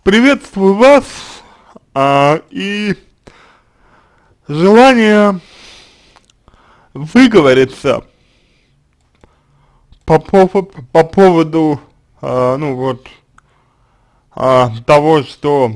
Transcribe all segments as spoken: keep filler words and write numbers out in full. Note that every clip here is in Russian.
Приветствую вас, а, и желание выговориться по поводу, по поводу, а, ну вот, а, того, что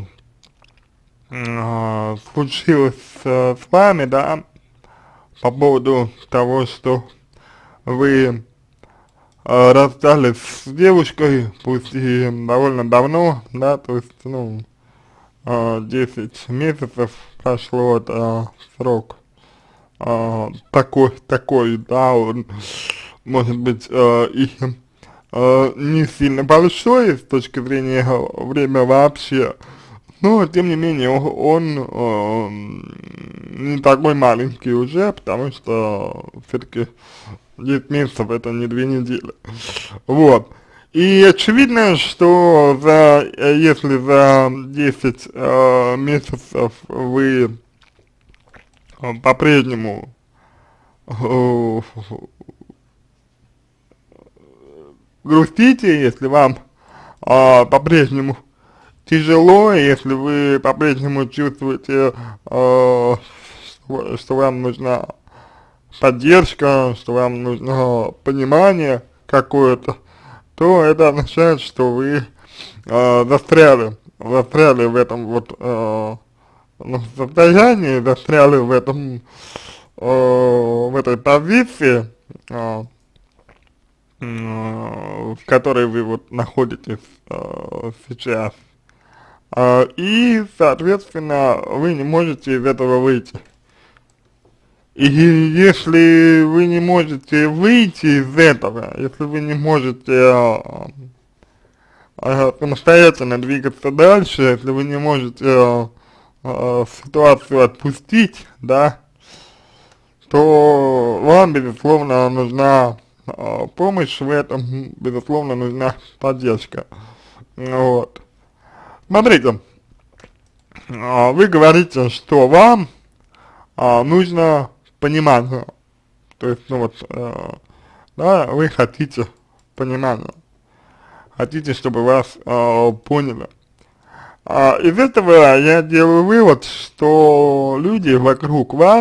а, случилось а, с вами, да, по поводу того, что вы а, расстались с девушкой, пусть и довольно давно, да, то есть, ну, а, десять месяцев прошло, это срок а, такой, такой, да, он может быть а, и а, не сильно большой с точки зрения времени вообще, но тем не менее он, он а, не такой маленький уже, потому что все-таки десять месяцев это не две недели, вот. И очевидно, что за, если за десять э, месяцев вы э, по-прежнему э, грустите, если вам э, по-прежнему тяжело, если вы по-прежнему чувствуете, э, что, что вам нужна поддержка, что вам нужно понимание какое-то, то это означает, что вы э, застряли, застряли в этом вот э, ну, состоянии, застряли в этом, э, в этой позиции, э, э, в которой вы вот находитесь э, сейчас, э, и, соответственно, вы не можете из этого выйти. И если вы не можете выйти из этого, если вы не можете э, э, самостоятельно двигаться дальше, если вы не можете э, э, ситуацию отпустить, да, то вам, безусловно, нужна э, помощь в этом, безусловно, нужна поддержка. Вот. Смотрите, э, вы говорите, что вам э, нужно понимание, то есть, ну вот, э, да, вы хотите понимания, хотите, чтобы вас э, поняли. А, из этого я делаю вывод, что люди вокруг вас,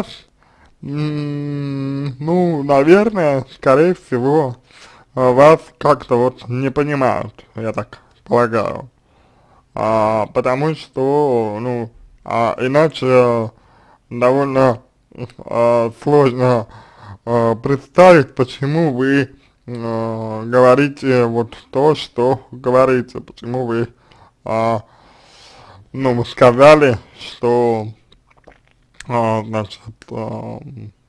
ну, наверное, скорее всего, э, вас как-то вот не понимают, я так полагаю, а, потому что, ну, а, иначе довольно э, сложно э, представить, почему вы э, говорите вот то, что говорите, почему вы, э, ну, вы сказали, что, э, значит, э,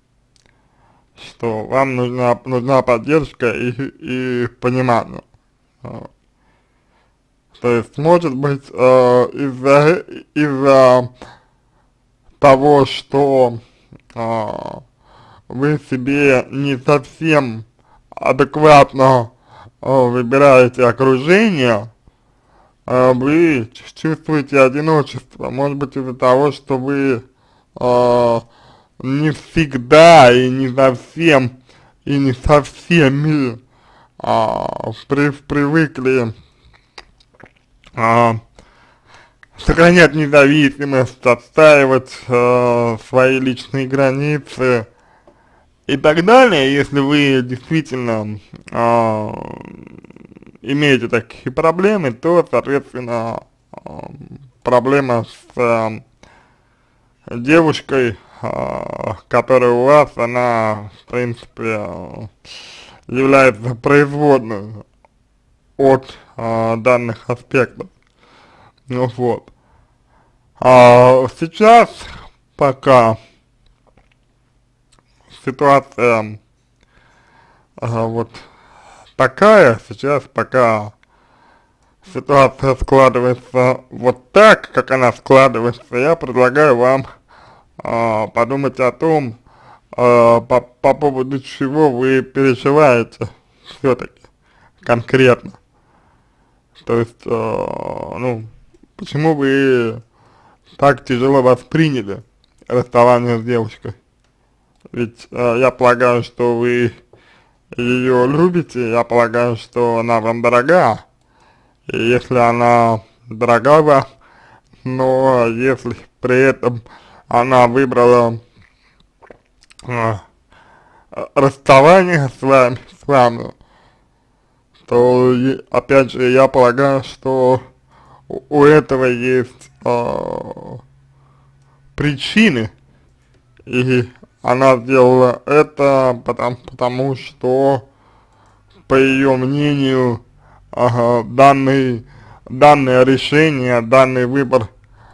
что вам нужна, нужна поддержка и, и понимание. Э, То есть, может быть, э, из-за из-за того, что а, вы себе не совсем адекватно а, выбираете окружение, а, вы чувствуете одиночество, может быть из-за того, что вы а, не всегда и не совсем, и не со всеми а, при, привыкли а, сохранять независимость, отстаивать э, свои личные границы и так далее. Если вы действительно э, имеете такие проблемы, то, соответственно, э, проблема с э, девушкой, э, которая у вас, она, в принципе, э, является производной от э, данных аспектов. Ну вот. А сейчас пока ситуация а, вот такая, сейчас пока ситуация складывается вот так, как она складывается, я предлагаю вам а, подумать о том, а, по, по поводу чего вы переживаете все-таки конкретно. То есть, а, ну, почему вы так тяжело восприняли расставание с девушкой? Ведь э, я полагаю, что вы ее любите, я полагаю, что она вам дорога, и если она дорога вам, но если при этом она выбрала а, расставание с вами, с вами, то, и, опять же, я полагаю, что у, у этого есть а, причины, и она сделала это потому, потому что, по ее мнению, ага, данный, данное решение, данный выбор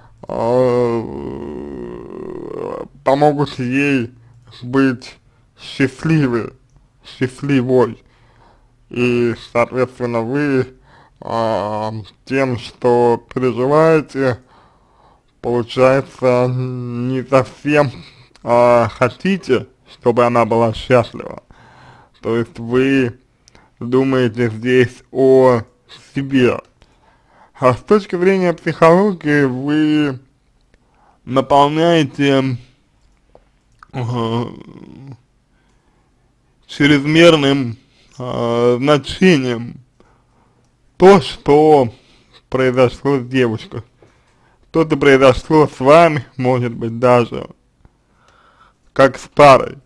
э, помогут ей быть счастливой, счастливой. И, соответственно, вы э, тем, что переживаете, получается, не совсем э, хотите, чтобы она была счастлива. То есть вы думаете здесь о себе. А с точки зрения психологии вы наполняете э, чрезмерным э, значением то, что произошло с девушкой. То-то произошло с вами, может быть, даже как с парой.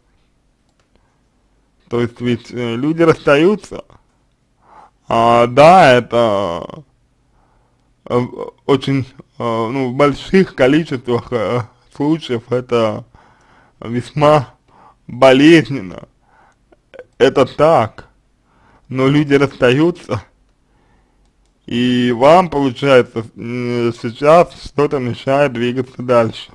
То есть ведь э, люди расстаются. А, да, это э, очень, э, ну, в больших количествах э, случаев это весьма болезненно. Это так. Но люди расстаются, и вам, получается, э, сейчас что-то мешает двигаться дальше.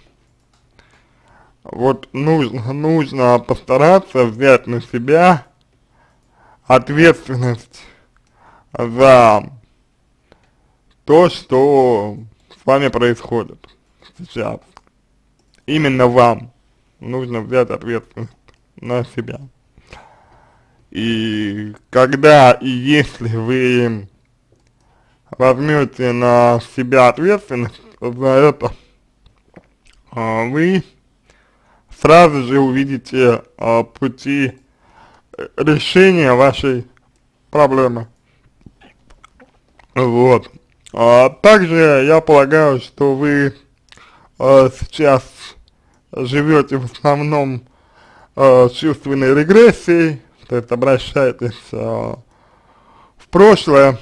Вот нужно, нужно постараться взять на себя ответственность за то, что с вами происходит сейчас. Именно вам нужно взять ответственность на себя. И когда и если вы возьмете на себя ответственность за это, вы сразу же увидите а, пути решения вашей проблемы. Вот. А также я полагаю, что вы а, сейчас живете в основном а, чувственной регрессией, то есть обращаетесь а, в прошлое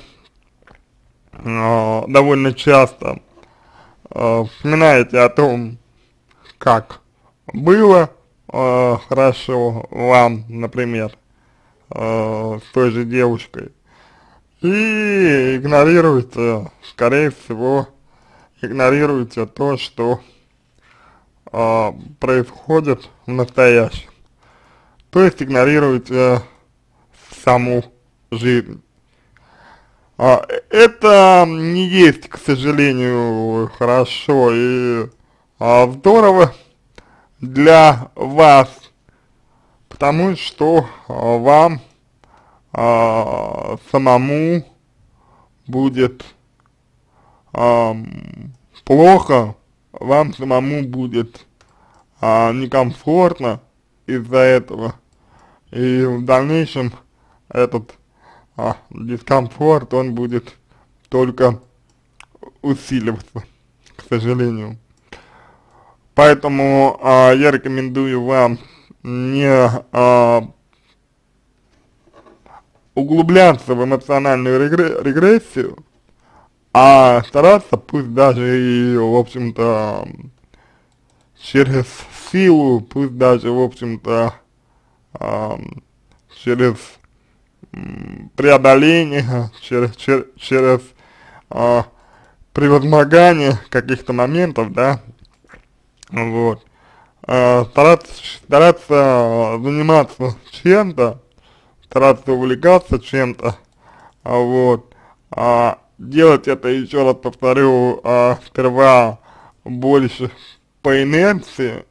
а, довольно часто, а, вспоминаете о том, как было э, хорошо вам, например, э, с той же девушкой, и игнорируете, скорее всего, игнорируете то, что э, происходит в настоящем. То есть игнорируете саму жизнь. А, это не есть, к сожалению, хорошо и а, здорово для вас, потому что а, вам а, самому будет а, плохо, вам самому будет а, некомфортно из-за этого, и в дальнейшем этот а, дискомфорт, он будет только усиливаться, к сожалению. Поэтому а, я рекомендую вам не а, углубляться в эмоциональную регре регрессию, а стараться, пусть даже и, в общем-то, через силу, пусть даже, в общем-то, а, через преодоление, через, через, через а, превозмогание каких-то моментов, да, вот, а, стараться, стараться заниматься чем-то, стараться увлекаться чем-то, а, вот, а, делать это, еще раз повторю, а, сперва больше по инерции,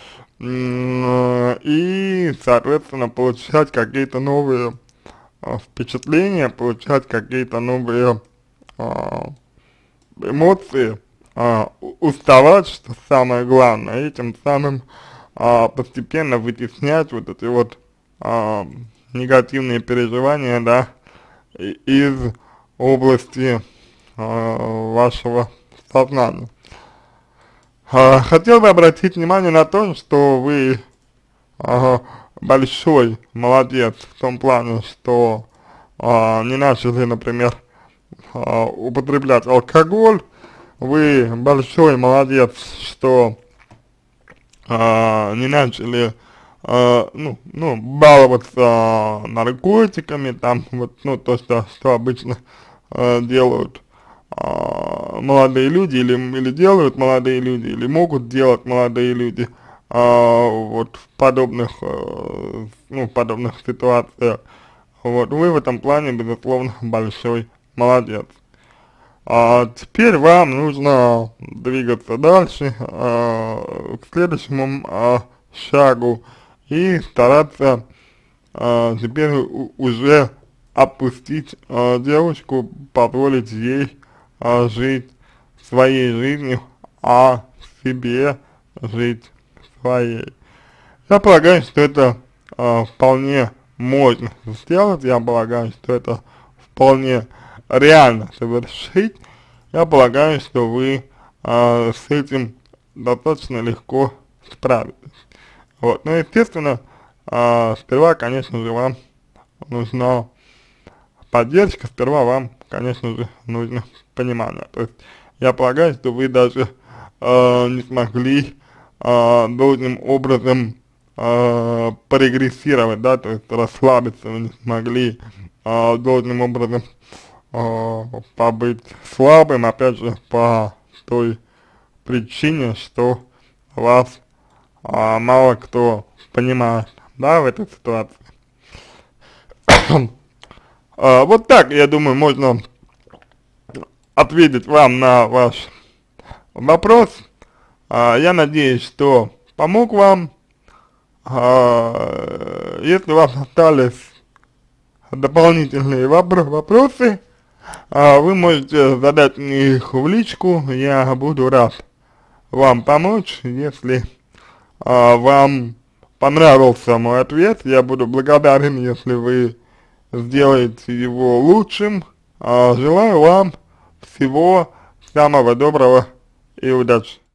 и, соответственно, получать какие-то новые а, впечатления, получать какие-то новые а, эмоции, а, уставать, что самое главное, и тем самым а, постепенно вытеснять вот эти вот а, негативные переживания, да, из области э, вашего сознания. Э, хотел бы обратить внимание на то, что вы э, большой молодец в том плане, что э, не начали, например, э, употреблять алкоголь. Вы большой молодец, что э, не начали э, ну, ну, баловаться наркотиками, там, вот, ну, то, что, что обычно э, делают э, молодые люди, или, или делают молодые люди, или могут делать молодые люди, э, вот, в подобных, э, ну, в подобных ситуациях. Вот, вы в этом плане, безусловно, большой молодец. А теперь вам нужно двигаться дальше, э, к следующему э, шагу и стараться э, теперь у, уже отпустить э, девушку, позволить ей э, жить своей жизнью, а себе жить своей. Я полагаю, что это э, вполне можно сделать, я полагаю, что это вполне реально совершить. Я полагаю, что вы э, с этим достаточно легко справитесь. Вот, ну, естественно, э, сперва, конечно же, вам нужна поддержка, сперва вам, конечно же, нужно понимание. То есть, я полагаю, что вы даже э, не смогли э, должным образом э, прогрессировать, да, то есть расслабиться, вы не смогли э, должным образом э, побыть слабым, опять же, по той причине, что вас э, мало кто понимает, да, в этой ситуации. э, вот так, я думаю, можно ответить вам на ваш вопрос. э, я надеюсь, что помог вам. э, если у вас остались дополнительные вопро вопросы, а, вы можете задать мне их в личку, я буду рад вам помочь. Если а, вам понравился мой ответ, я буду благодарен, если вы сделаете его лучшим. А, желаю вам всего самого доброго и удачи.